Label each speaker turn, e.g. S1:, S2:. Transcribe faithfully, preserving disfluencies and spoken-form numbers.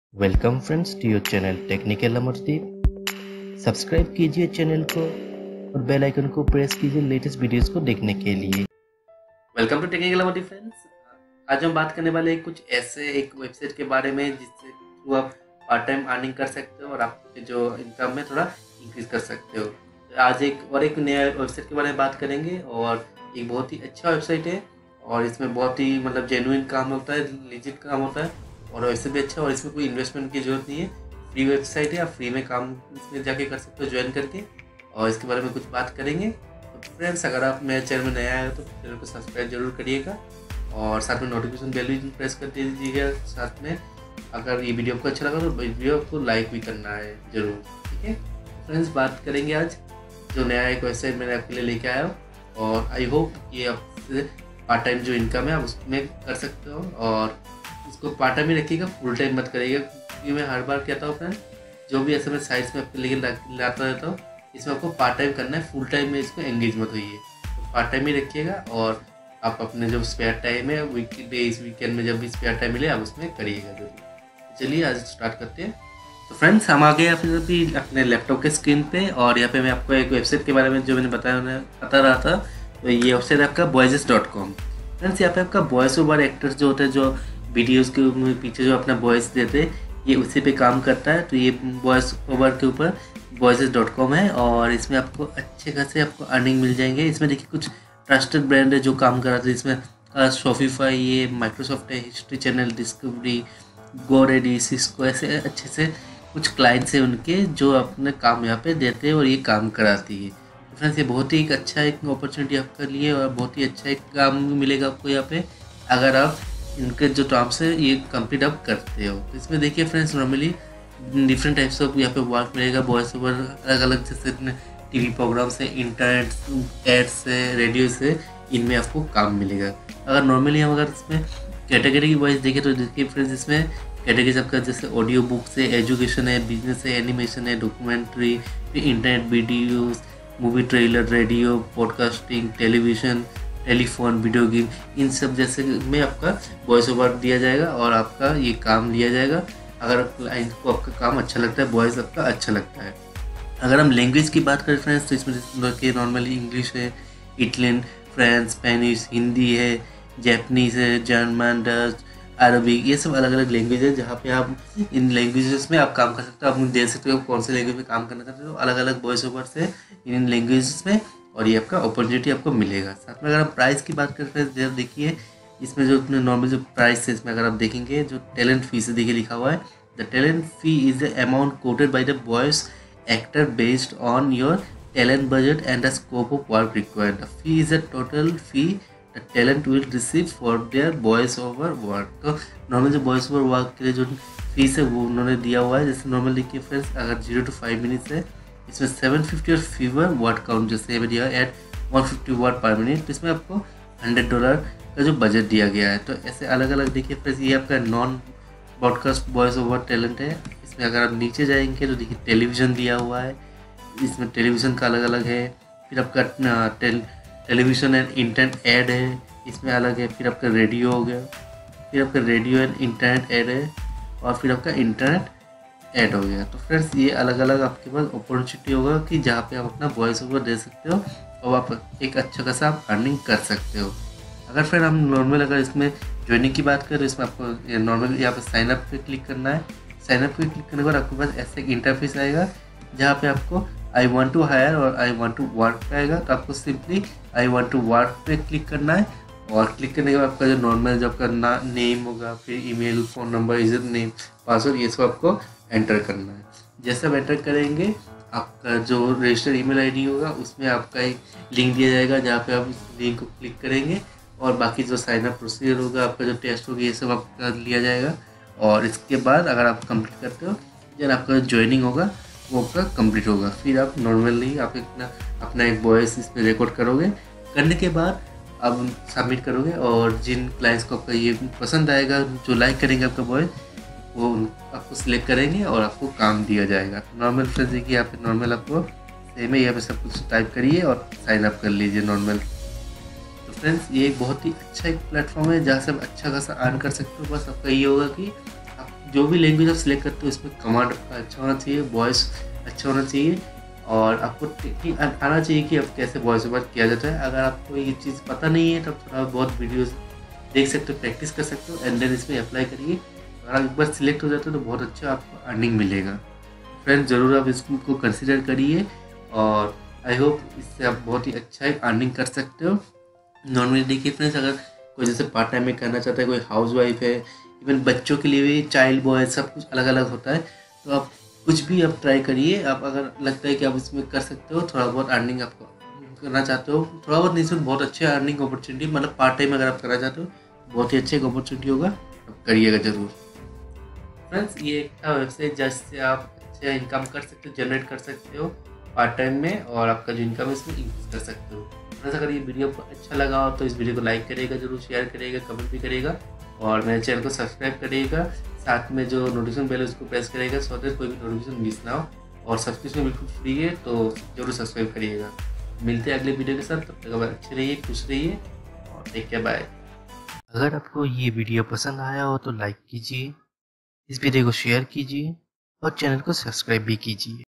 S1: Welcome friends to your channel technical Amardeep. Subscribe कीजिए channel को और बेल आइकन को प्रेस कीजिए लेटेस्ट वीडियोस को देखने के लिए।
S2: Welcome to technical Amardeep friends. आज हम बात करने वाले हैं कुछ ऐसे एक वेबसाइट के बारे में जिससे थ्रू आप पार्ट टाइम अर्निंग कर सकते हो और आपके जो इनकम में थोड़ा इंक्रीज कर सकते हो। तो आज एक और एक नया वेबसाइट के बारे में बात करेंगे और एक बहुत ही अच्छा वेबसाइट है और इसमें बहुत ही मतलब जेन्युइन काम होता है, लिजिट काम होता है और वैसे भी अच्छा, और इसमें कोई इन्वेस्टमेंट की जरूरत नहीं है। फ्री वेबसाइट है, आप फ्री में काम इसमें जाके कर सकते हो ज्वाइन करके, और इसके बारे में कुछ बात करेंगे। तो फ्रेंड्स, अगर आप मेरे चैनल में नया आए हो तो चैनल को सब्सक्राइब जरूर करिएगा और साथ में नोटिफिकेशन बेल भी प्रेस कर दीजिएगा। साथ में अगर ये वीडियो आपको अच्छा लगा तो वीडियो को लाइक भी करना है जरूर, ठीक है। फ्रेंड्स, बात करेंगे आज जो नया एक वेबसाइट मैंने आपके लिए लेके आया हूँ और आई होप ये आपसे पार्ट टाइम जो इनकम है आप उसमें कर सकते हो और इसको पार्ट टाइम ही रखिएगा, फुल टाइम मत करिएगा, क्योंकि मैं हर बार कहता हूँ फ्रेंड, जो भी ऐसे मैं साइट्स में आपके लिए लाता रहता हूँ, इसमें आपको पार्ट टाइम करना है, फुल टाइम में इसको एंगेज मत होइए। तो पार्ट टाइम ही रखिएगा और आप अपने जो स्पेयर टाइम है वीक डेज वीकेंड में जब भी स्पेयर टाइम मिले आप उसमें करिएगा जरूर। चलिए आज स्टार्ट करते हैं। तो फ्रेंड्स, हम आ गए यहाँ पे अभी अपने लैपटॉप के स्क्रीन पे और यहाँ पे मैं आपको एक वेबसाइट के बारे में जो मैंने बताया उन्हें बता रहा था। तो ये वेबसाइट आपका वॉइसेस डॉट कॉम। फ्रेंड्स, यहाँ पे आपका वॉइस ओवर एक्टर्स जो होते हैं, जो वीडियोज़ के पीछे जो अपना वॉइस देते हैं, ये उसी पे काम करता है। तो ये वॉइस ओवर के ऊपर वॉइसेस डॉट कॉम है और इसमें आपको अच्छे खासे आपको अर्निंग मिल जाएंगे। इसमें देखिए कुछ ट्रस्टेड ब्रांड है जो काम कर रहा था। इसमें शॉपिफाई, ये माइक्रोसॉफ्ट है, हिस्ट्री चैनल, डिस्कवरी, गोरेडी, सिस्को, ऐसे अच्छे से कुछ क्लाइंट्स हैं उनके जो अपने काम यहाँ पे देते हैं और ये काम कराती है। तो फ्रेंड्स, ये बहुत ही एक अच्छा एक अपॉर्चुनिटी आपके लिए और बहुत ही अच्छा एक काम मिलेगा आपको यहाँ पे, अगर आप इनके जो टर्म्स है ये कंप्लीट आप करते हो। तो इसमें देखिए friends, normally different types of यहाँ पे वर्क मिलेगा। वॉइस ओवर अलग अलग, जैसे टीवी प्रोग्राम से, इंटरनेट एड्स से, रेडियो से, इनमें आपको काम मिलेगा। अगर नॉर्मली हम अगर इसमें कैटेगरी की वॉइस देखें तो देखिए फ्रेंड्स, इसमें कैटेगरीज आपका जैसे ऑडियो बुक्स है, एजुकेशन है, बिजनेस है, एनिमेशन है, डॉक्यूमेंट्री, फिर internet videos, movie trailer, radio, podcasting, television, telephone, video game, इन सब जैसे में आपका वॉइस ओवर दिया जाएगा और आपका ये काम लिया जाएगा अगर क्लाइंट को आपका काम अच्छा लगता है, वॉइस आपका अच्छा लगता है। अगर हम लैंग्वेज की बात करें फ्रेंड्स, तो इसमें के नॉर्मली इंग्लिश है, इटलियन, फ्रेंच, स्पेनिश, हिंदी है, जैपनीज़ है, जर्मन, डच, अरबिक, ये सब अलग अलग लैंग्वेज है जहाँ पे आप इन लैंग्वेजेस में आप काम कर सकते हो। आप देख सकते हो कौन से लैंग्वेज में काम करना चाहते हो, अलग अलग वॉइस ओवर से इन लैंग्वेजेस में, और ये आपका अपॉर्चुनिटी आपको मिलेगा। साथ में अगर हम प्राइस की बात करें फिर देखिए इसमें जो अपने नॉर्मल जो प्राइस है, इसमें अगर आप देखेंगे जो टैलेंट फी से देखिए लिखा हुआ है, the talent fee is the amount quoted by the voice actor based on your talent budget and the scope of work required. The fee is the total fee the talent will receive for their voice over work. तो normal जो voice over work के लिए जो fees है वो उन्होंने दिया हुआ है। जैसे नॉर्मल देखिए फ्रेंड्स, अगर जीरो टू फाइव मिनट्स है इसमें सेवन फिफ्टी और फीवर वर्ड काउंट जैसे दिया eight one fifty word per minute, तो इसमें आपको हंड्रेड डॉलर का जो बजट दिया गया है। तो ऐसे अलग अलग देखिए फ्रेंड्स, ये आपका non broadcast voice over talent है। इसमें अगर आप नीचे जाएंगे तो देखिए टेलीविज़न दिया हुआ है, इसमें टेलीविज़न का अलग अलग है। फिर आपका tele television and internet ad है, इसमें अलग है। फिर आपका रेडियो हो गया, फिर आपका रेडियो एंड इंटरनेट ऐड है, और फिर आपका इंटरनेट ऐड हो गया। तो फ्रेंड्स, ये अलग अलग आपके पास अपॉर्चुनिटी होगा कि जहाँ पे आप अपना वॉइस ओवर दे सकते हो और आप एक अच्छा खासा आप अर्निंग कर सकते हो। अगर फ्रेंड हम नॉर्मल अगर इसमें ज्वाइनिंग की बात करें तो इसमें आपको नॉर्मल यहाँ पे साइन अप पे क्लिक करना है। साइन अप पे क्लिक करने के बाद आपके पास ऐसे एक इंटरफेस आएगा जहाँ पे आपको आई वॉन्ट टू हायर और आई वॉन्ट टू वर्क पे आएगा। तो आपको simply I want to work पे क्लिक करना है और क्लिक करने के बाद आपका जो नॉर्मल जो आपका ना नेम होगा, फिर email, phone number, user name, password, ये सब आपको एंटर करना है। जैसे आप एंटर करेंगे आपका जो रजिस्टर्ड ईमेल आईडी होगा उसमें आपका एक लिंक दिया जाएगा जहाँ पे आप इस लिंक को क्लिक करेंगे और बाकी जो साइन अप प्रोसीजर होगा, आपका जो टेस्ट होगा, ये सब आपका लिया जाएगा। और इसके बाद अगर आप कंप्लीट करते हो देन आपका ज्वाइनिंग होगा वो आपका कंप्लीट होगा। फिर आप नॉर्मली आप अपना अपना एक वॉइस इसमें रिकॉर्ड करोगे। करने के बाद आप सबमिट करोगे और जिन क्लाइंट्स को आपका ये पसंद आएगा, जो लाइक करेंगे आपका वॉइस, वो आपको सिलेक्ट करेंगे और आपको काम दिया जाएगा। नॉर्मल फ्रेंड्स देखिए यहाँ पे नॉर्मल आपको सेम है, यहाँ पे सब कुछ टाइप करिए और साइन अप कर लीजिए नॉर्मल। तो फ्रेंड्स, ये एक बहुत ही अच्छा एक प्लेटफॉर्म है जहाँ से आप अच्छा खासा अर्न कर सकते हो। बस आपका ये होगा कि आप जो भी लैंग्वेज आप सिलेक्ट करते हो इसमें कमांड आपका अच्छा होना चाहिए, वॉइस अच्छा होना चाहिए और आपको टेक्निक आना चाहिए कि अब कैसे वॉइस ओवर किया जाता है। अगर आपको ये चीज़ पता नहीं है तो आप थोड़ा बहुत वीडियोस देख सकते हो, प्रैक्टिस कर सकते हो एंड देन इसमें अप्लाई करिए। अगर आप एक बार सिलेक्ट हो जाते हो तो बहुत अच्छा आपको अर्निंग मिलेगा। फ्रेंड्स ज़रूर आप इसको कंसिडर करिए और आई होप इससे आप बहुत ही अच्छा एक अर्निंग कर सकते हो। नॉर्मली देखिए फ्रेंड्स, अगर कोई जैसे पार्ट टाइम में करना चाहता है, कोई हाउस वाइफ है, इवन बच्चों के लिए भी चाइल्ड बॉय सब कुछ अलग अलग होता है, तो आप कुछ भी आप ट्राई करिए। आप अगर लगता है कि आप इसमें कर सकते हो, थोड़ा बहुत अर्निंग आपको करना चाहते हो, थोड़ा बहुत नहीं इसमें बहुत अच्छे अर्निंग अपॉर्चुनिटी, मतलब पार्ट टाइम अगर आप करना चाहते हो बहुत ही अच्छी एक अपॉर्चुनिटी होगा, आप करिएगा ज़रूर। फ्रेंड्स ये एक था वेबसाइट जिससे आप अच्छे इनकम कर सकते हो, जनरेट कर सकते हो पार्ट टाइम में और आपका जो इनकम है इसमें इंक्रीज कर सकते हो। फ्रेंड्स अगर ये वीडियो आपको अच्छा लगा हो तो इस वीडियो को लाइक करिएगा, जरूर शेयर करिएगा, कमेंट भी करिएगा और मेरे चैनल को सब्सक्राइब करिएगा। साथ में जो नोटिफिकेशन बेल है उसको प्रेस करिएगा सो दैट कोई भी नोटिफिकेशन मिस ना हो। और सब्सक्रिप्शन बिल्कुल फ्री है तो जरूर सब्सक्राइब करिएगा। मिलते हैं अगले वीडियो के साथ, तब तक आप अच्छे रहिए, खुश रहिए और टेक केयर, बाय।
S1: अगर आपको ये वीडियो पसंद आया हो तो लाइक कीजिए, इस वीडियो को शेयर कीजिए और चैनल को सब्सक्राइब भी कीजिए।